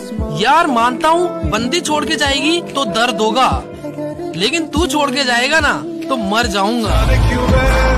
यार मानता हूँ बंदी छोड़ के जाएगी तो दर्द होगा, लेकिन तू छोड़ के जाएगा ना तो मर जाऊंगा।